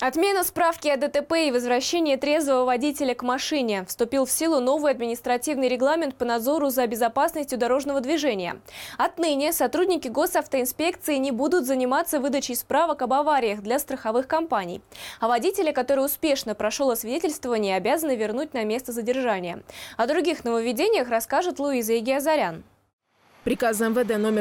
Отмена справки о ДТП и возвращение трезвого водителя к машине. Вступил в силу новый административный регламент по надзору за безопасностью дорожного движения. Отныне сотрудники госавтоинспекции не будут заниматься выдачей справок об авариях для страховых компаний. А водители, который успешно прошел освидетельствование, обязаны вернуть на место задержания. О других нововведениях расскажет Луиза Игиазарян. Приказ МВД номер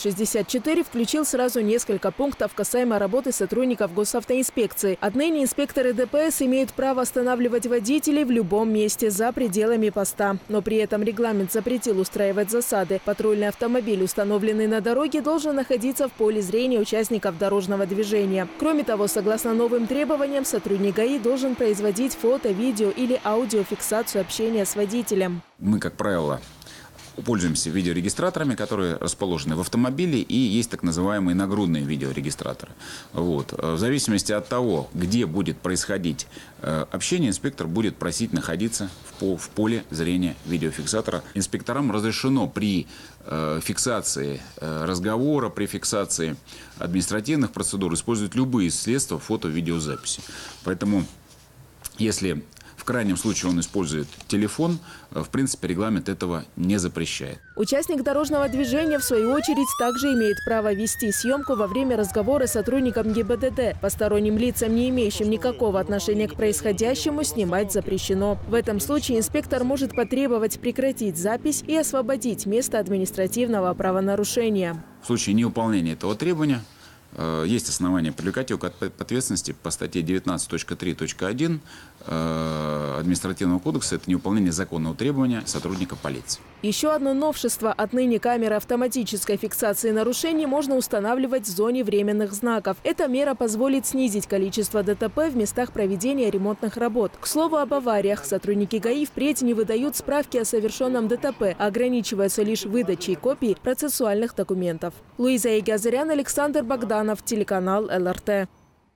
664 включил сразу несколько пунктов касаемо работы сотрудников госавтоинспекции. Отныне инспекторы ДПС имеют право останавливать водителей в любом месте за пределами поста. Но при этом регламент запретил устраивать засады. Патрульный автомобиль, установленный на дороге, должен находиться в поле зрения участников дорожного движения. Кроме того, согласно новым требованиям, сотрудник ГАИ должен производить фото, видео или аудиофиксацию общения с водителем. Мы, как правило, пользуемся видеорегистраторами, которые расположены в автомобиле, и есть так называемые нагрудные видеорегистраторы. В зависимости от того, где будет происходить общение, инспектор будет просить находиться в поле зрения видеофиксатора. Инспекторам разрешено при фиксации разговора, при фиксации административных процедур использовать любые средства фото-видеозаписи. Поэтому, если в крайнем случае он использует телефон, в принципе, регламент этого не запрещает. Участник дорожного движения, в свою очередь, также имеет право вести съемку во время разговора с сотрудником ГИБДД. Посторонним лицам, не имеющим никакого отношения к происходящему, снимать запрещено. В этом случае инспектор может потребовать прекратить запись и освободить место административного правонарушения. В случае невыполнения этого требования есть основания привлекать его к ответственности по статье 19.3.1 административного кодекса. Это невыполнение законного требования сотрудника полиции. Еще одно новшество. Отныне камеры автоматической фиксации нарушений можно устанавливать в зоне временных знаков. Эта мера позволит снизить количество ДТП в местах проведения ремонтных работ. К слову об авариях. Сотрудники ГАИ впредь не выдают справки о совершенном ДТП, а ограничиваются лишь выдачей копий процессуальных документов. Луиза Игиазарян, Александр Богданов, телеканал ЛРТ.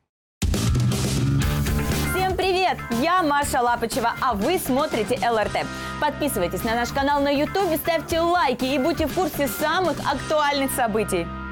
Всем привет! Я Маша Лапочева, а вы смотрите ЛРТ. Подписывайтесь на наш канал на YouTube, ставьте лайки и будьте в курсе самых актуальных событий.